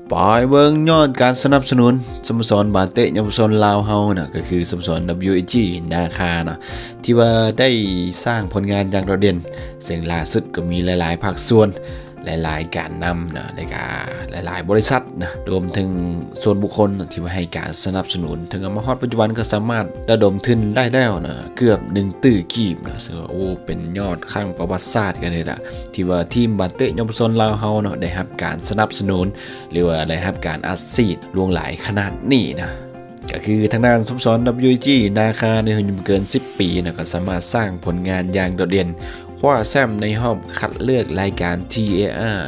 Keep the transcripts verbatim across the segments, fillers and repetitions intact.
ปอยเบิ่งยอดการสนับสนุนสโมสรบาเตะเยาวชนลาวเฮาน่ะก็คือสโมสร ดับเบิลยู เอ จี นาคาเนาะที่ว่าได้สร้างผลงานอย่างโดดเด่นซึ่งล่าสุดก็มีหลายๆภาคส่วนหลายๆการนำนะในการหลายๆบริษัทนะรวมถึงส่วนบุคคลที่มาให้การสนับสนุนถึงมาฮอดปัจจุบันก็สามารถระดมทุนได้แล้วนะเกือบหนึ่งตื้อกีบนะซึ่งโอ้เป็นยอดข้างประวัติศาสตร์กันเลยล่ะที่ว่าทีมบาเตะเยาวชนลาวเฮาเนาะได้รับการสนับสนุนหรือว่าได้รับการอัดฉีดล่วงหลายขนาดนี้นะก็คือทางด้านสโมสร ดับเบิลยู เอ จี นาคาในอายุเกินสิบปีนะก็สามารถสร้างผลงานอย่างโดดเด่นคว้าแชมป์ในรอบคัดเลือกรายการ ที เอ อาร์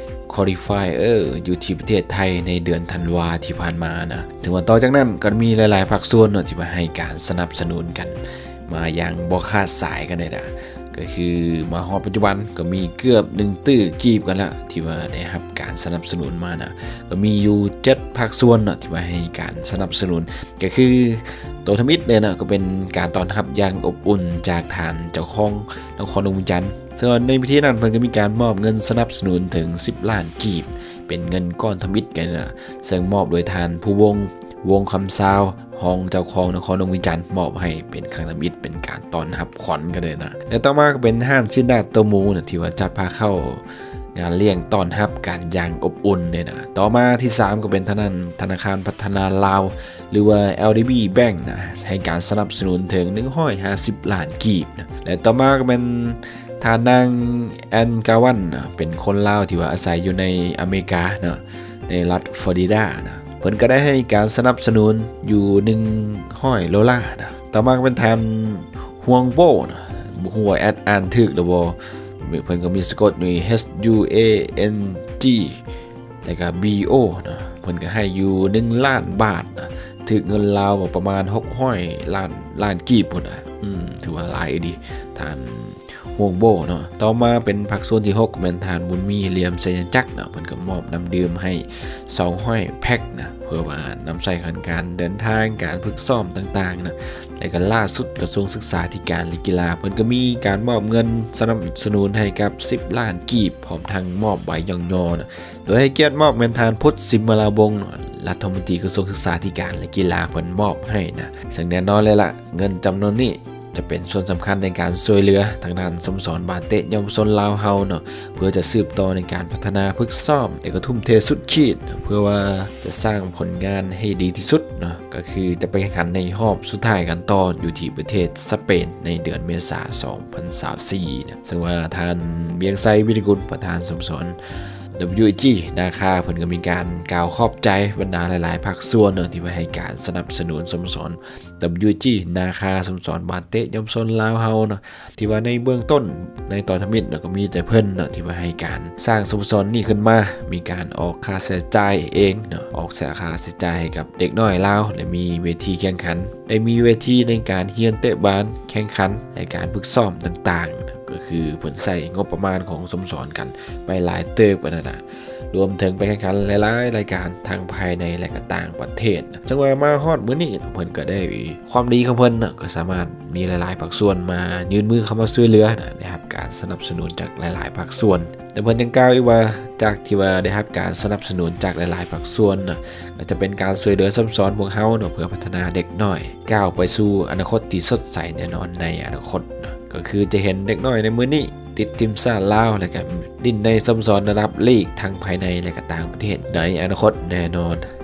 Qualifier อยู่ที่ประเทศไทยในเดือนธันวาที่ผ่านมานะถึงว่าต่อจากนั้นก็มีหลายๆภาคส่วนที่มาให้การสนับสนุนกันมาอย่างบ่ขาดสายกันเลยนะก็คือมาฮอดปัจจุบันก็มีเกือบหนึ่งตื้อกีบกันแล้วที่ว่าได้รับการสนับสนุนมานะก็มีอยู่เจ็ดภาคส่วนนะที่มาให้การสนับสนุนก็คือตัวทมิตเลยนะก็เป็นการต้อนรับอย่างอบอุ่นจากฐานเจ้าของนครหลวงจันทร์ส่วนในพิธีนั้นเพิ่นก็มีการมอบเงินสนับสนุนถึงสิบล้านกีบเป็นเงินก้อนทมิตกันนะซึ่งมอบโดยทานผู้วงวงคำซาวห้องเจ้าของนครหลวงจันทร์มอบให้เป็นครั้งทมิตเป็นการต้อนรับขวัญกันเลยนะและต่อมาก็เป็นห้างซินดาโตมูนะที่ว่าจัดพาเข้างานเลี้ยงต้อนรับการอย่างอบอุ่นเนี่ยนะต่อมาที่สามก็เป็นธนาธนาคารพัฒนาลาวหรือว่า แอล ดี บี Bank นะให้การสนับสนุนถึงหนึ่งร้อยห้าสิบล้านกีบนะและต่อมาก็เป็นทานางแอนกาวันนะเป็นคนลาวที่ว่าอาศัยอยู่ในอเมริกานะในรัฐฟลอริดานะเพิ่นก็ได้ให้การสนับสนุนอยู่หนึ่งร้อยดอลลาร์นะต่อมาก็เป็นทานฮวงโบนะบ่ฮู้ว่าแอดอ่านถูกหรือบ่เพิ่นก็มีสะกดนี่ H U A N G แล้วก็ B O นะเพิ่นก็ให้อยู่หนึ่งล้านบาทนะถึงเงินลาวก็ประมาณหกร้อยล้านล้านกีบพุ่นน่ะอืมถือว่าหลายดีทานฮวงโบเนาะต่อมาเป็นภาคส่วนที่หกแม่นทานบุญมีเหลี่ยมสัญจักรเนาะเพิ่นก็มอบน้ำดื่มให้สองร้อยแพ็คนะเพื่อว่านำใช้ในการเดินทางการฝึกซ้อมต่างๆนะและก็ล่าสุดกระทรวงศึกษาธิการและกีฬาเพิ่นก็มีการมอบเงินสนับสนุนให้กับสิบล้านกีบพร้อมทั้งมอบใบย่องยอนะโดยให้เกียรติมอบแม่นทานพุทธสิมลาวงศ์รัฐมนตรีกระทรวงศึกษาธิการและกีฬาเพิ่นมอบให้นะซึ่งแน่นอนเลยล่ะเงินจำนวนนี้จะเป็นส่วนสำคัญในการช่วยเหลือทางด้านสโมสรบาเตะเยาวชนลาวเฮาเนาะเพื่อจะสืบต่อในการพัฒนาฝึกซ้อมแต่ก็ทุ่มเทสุดขีดเพื่อว่าจะสร้างผลงานให้ดีที่สุดเนาะก็คือจะไปแข่งขันในรอบสุดท้ายกันต่ออยู่ที่ประเทศสเปนในเดือนเมษายนสองพันยี่สิบสี่นะซึ่งว่าท่านเวียงไซวิริกุลประธานสโมสรดับเบิลยู เอ จี นาคาเพิ่นก็มีการกล่าวขอบใจบรรดาหลายๆภาคส่วนเนาะที่มาให้การสนับสนุนสโมสร ดับเบิลยู เอ จี นาคาสโมสรบาเตะเยาวชนลาวเฮาเนาะที่ว่าในเบื้องต้นในตอนทมิตเนาะก็มีแต่เพิ่นเนาะที่มาให้การสร้างสโมสรนี้ขึ้นมามีการออกค่าใช้จ่ายเองเนาะออกค่าใช้จ่ายให้กับเด็กน้อยลาวและมีเวทีแข่งขันได้มีเวทีในการเฮียนเตะบาสแข่งขันในการฝึกซ้อมต่างๆก็คือเพิ่นใส่งบประมาณของสโมสรกันไปหลายเติบกันนะรวมถึงไปแข่งขันหลายๆรายการทางภายในและก็ต่างประเทศจังหวะมาฮอดมื้อนี้เพิ่นก็ได้ความดีของเพิ่นก็สามารถมีหลายๆภาคส่วนมายื่นมือเข้ามาช่วยเหลือนะครับการสนับสนุนจากหลายๆภาคส่วนแต่เพิ่นยังกล่าวอีกว่าจากที่ว่าได้รับการสนับสนุนจากหลายๆภาคส่วนก็จะเป็นการช่วยเหลือสโมสรพวกเฮาเพื่อพัฒนาเด็กน้อยก้าวไปสู่อนาคตที่สดใสแน่นอนในอนาคตก็คือจะเห็นเด็กน้อยในมื้อนี้ติดทีมชาติลาวและก็ดินในสโมสรระดับลีกทั้งภายในและก็ต่างประเทศในอนาคตแน่นอน